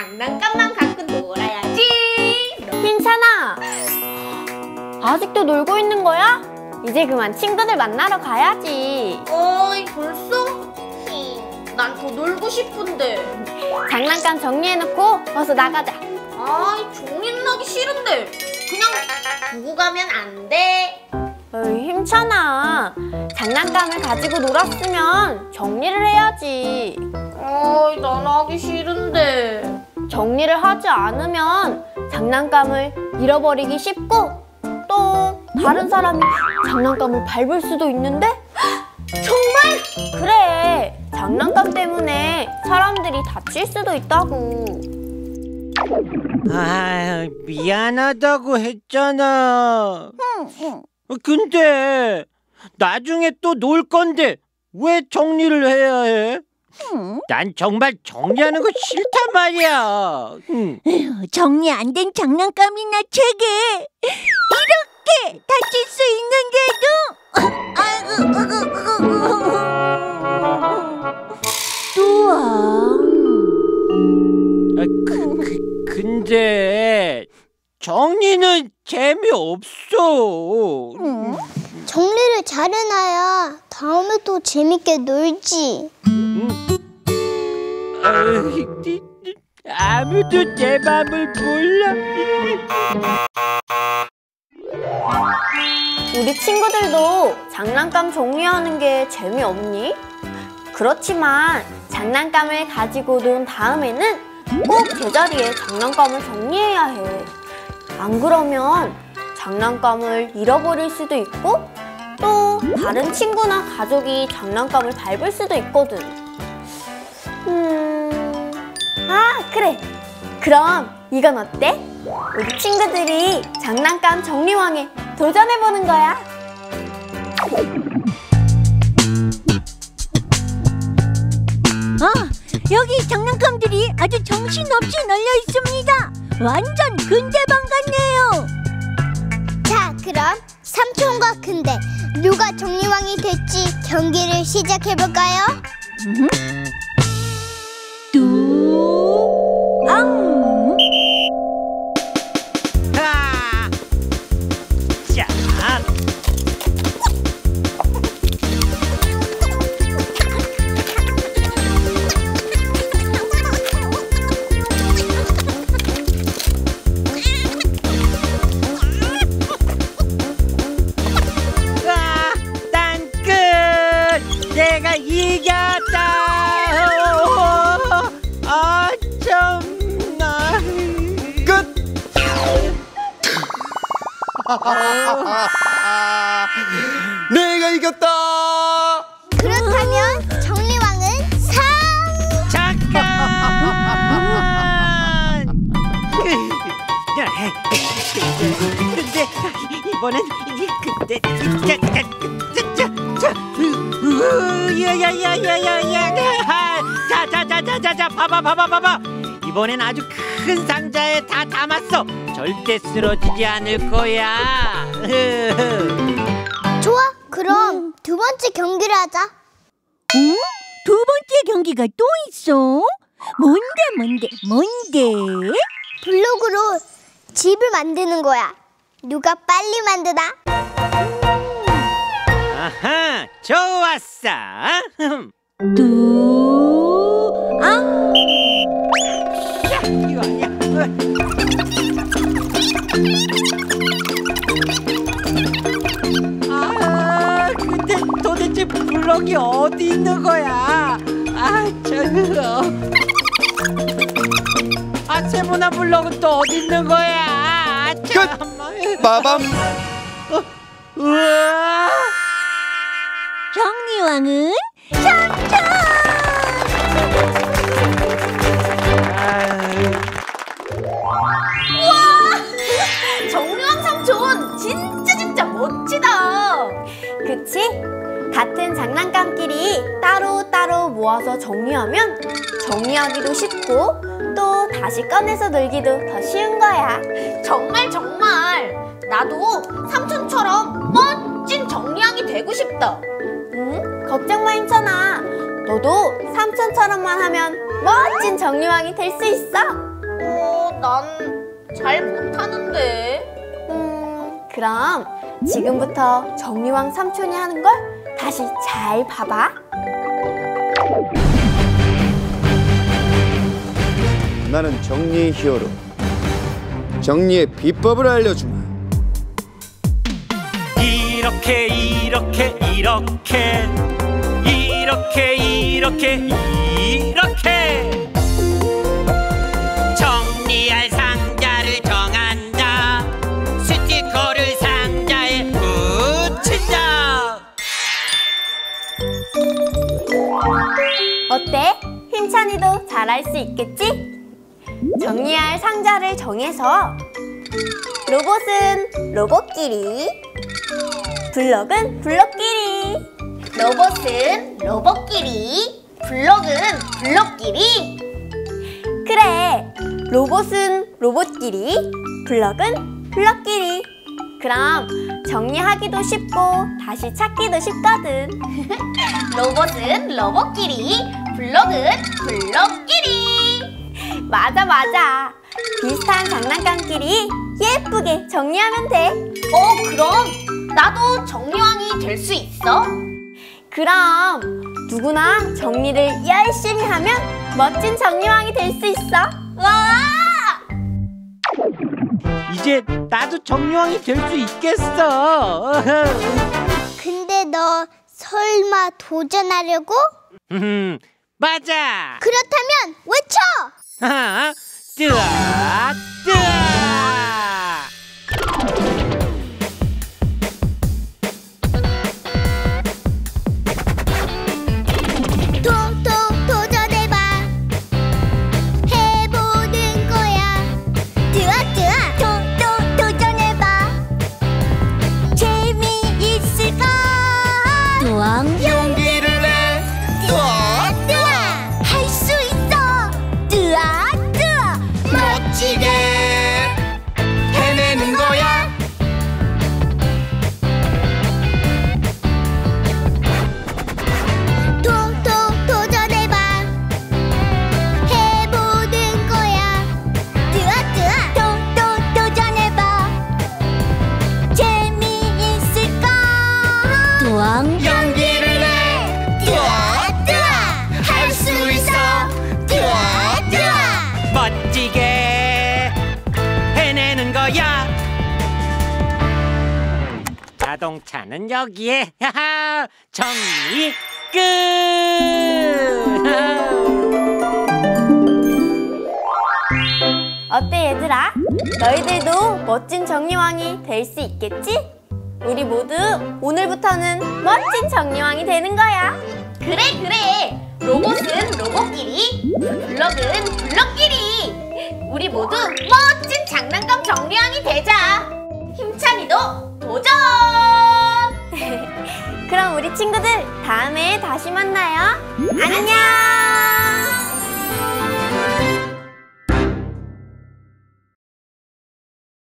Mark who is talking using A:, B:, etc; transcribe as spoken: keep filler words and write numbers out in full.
A: 장난감만 갖고 놀아야지.
B: 힘찬아, 아직도 놀고 있는 거야? 이제 그만 친구들 만나러 가야지.
A: 어이, 벌써? 난 더 놀고 싶은데.
B: 장난감 정리해놓고 어서 나가자.
A: 아이, 정리는 하기 싫은데. 그냥 두고 가면 안 돼?
B: 어이, 힘찬아, 장난감을 가지고 놀았으면 정리를 해야지.
A: 어이, 난 하기 싫은데.
B: 정리를 하지 않으면 장난감을 잃어버리기 쉽고 또 다른 사람이 장난감을 밟을 수도 있는데?
A: 정말?
B: 그래, 장난감 때문에 사람들이 다칠 수도 있다고.
C: 아, 미안하다고 했잖아. 근데 나중에 또 놀 건데 왜 정리를 해야 해? 난 정말 정리하는 거 싫단 말이야. 응.
D: 정리 안 된 장난감이나 책에 이렇게 다칠 수 있는데도 또한
C: 아, 그, 그, 근데 정리는 재미없어.
E: 응. 정리를 잘해놔야 다음에 또 재밌게 놀지.
C: 응? 어이, 아무도 내 맘을 몰라.
B: 우리 친구들도 장난감 정리하는 게 재미없니? 그렇지만 장난감을 가지고 논 다음에는 꼭 제자리에 장난감을 정리해야 해. 안 그러면 장난감을 잃어버릴 수도 있고 또 다른 친구나 가족이 장난감을 밟을 수도 있거든. 음... 아, 그래! 그럼 이건 어때? 우리 친구들이 장난감 정리왕에 도전해보는 거야.
D: 아, 여기 장난감들이 아주 정신없이 널려 있습니다. 완전 근대방 같네요.
E: 자, 그럼 삼촌과 큰데 누가 정리왕이 될지 경기를 시작해볼까요?
D: 음. 뚜앙.
C: 아! 자. 아, 난 끝! 내가 이겼다! 아, 참나. 끝!
F: 내가 이겼다!
E: 그렇다면 정리왕은 삼!
C: 잠깐! 근데 이번엔 근데 야야야야야야! 자자자자자자 봐봐 봐봐 봐봐! 이번엔 아주 큰 상자에 다 담았어. 절대 쓰러지지 않을 거야.
E: 좋아, 그럼 두 번째 경기를 하자.
D: 응? 두 번째 경기가 또 있어? 뭔데 뭔데 뭔데?
E: 블록으로 집을 만드는 거야. 누가 빨리 만드나?
C: 아하, 좋았어.
D: 뚜앙.
C: 야, 이거 아니야. 아, 근데 도대체 블럭이 어디 있는 거야? 아, 저, 아, 세모난 블럭은 또 어디 있는 거야? 아,
F: 끝! 빠밤!
C: 어, 우와!
D: 정리왕은 삼촌!
A: 정리왕 삼촌 진짜 진짜 멋지다.
B: 그치? 같은 장난감끼리 따로따로 모아서 정리하면 정리하기도 쉽고 또 다시 꺼내서 놀기도 더 쉬운 거야.
A: 정말 정말 나도 삼촌처럼 멋진 정리왕이 되고 싶다.
B: 응? 걱정 마, 힘찬아. 너도 삼촌처럼만 하면 멋진 정리왕이 될 수 있어.
A: 어, 난 잘 못하는데.
B: 음, 그럼 지금부터 정리왕 삼촌이 하는 걸 다시 잘 봐봐.
F: 나는 정리의 히어로. 정리의 비법을 알려주마.
C: 이렇게 이렇게 이렇게 이렇게 이렇게 이렇게 정리할 상자를 정한다. 스티커를 상자에 붙인다.
B: 어때? 힘찬이도 잘할 수 있겠지? 정리할 상자를 정해서 로봇은 로봇끼리, 블럭은 블럭끼리.
A: 로봇은 로봇끼리, 블럭은 블럭끼리.
B: 그래, 로봇은 로봇끼리, 블럭은 블럭끼리. 그럼 정리하기도 쉽고 다시 찾기도 쉽거든.
A: 로봇은 로봇끼리, 블럭은 블럭끼리.
B: 맞아 맞아. 비슷한 장난감끼리 예쁘게 정리하면 돼.
A: 어, 그럼 나도 정리왕이 될 수 있어?
B: 그럼 누구나 정리를 열심히 하면 멋진 정리왕이 될 수 있어.
A: 와!
C: 이제 나도 정리왕이 될 수 있겠어.
E: 근데 너 설마 도전하려고?
C: 음, 맞아.
E: 그렇다면 외쳐!
C: 하하, 뜨아 뜨아.
E: 도, 도, 도전해봐. 해보는 거야. 뜨아, 뜨아. 도, 도, 도전해봐. 재미있을까?
D: 또한
F: 용기를 내.
E: 뜨아, 뜨아. 할 수 있어. 뜨아, 뜨아.
F: 멋지게 해내는 거야.
E: 도, 도, 도전해봐. 해보는 거야. 뜨아, 뜨아. 도, 도, 도전해봐. 재미있을까?
D: 또한
F: 용기를 내.
E: 뜨아, 뜨아. 할 수 있어. 뜨아, 뜨아.
C: 멋지게 해내는 거야. 자동차는 여기에. 하하, 정리 끝.
B: 어때 얘들아? 너희들도 멋진 정리왕이 될 수 있겠지? 우리 모두 오늘부터는 멋진 정리왕이 되는 거야.
A: 그래, 그래. 로봇은 로봇끼리, 블럭은 블럭끼리. 우리 모두 멋진 장난감 정리왕이 되자. 힘찬이도 도전!
B: 그럼 우리 친구들 다음에 다시 만나요. 안녕!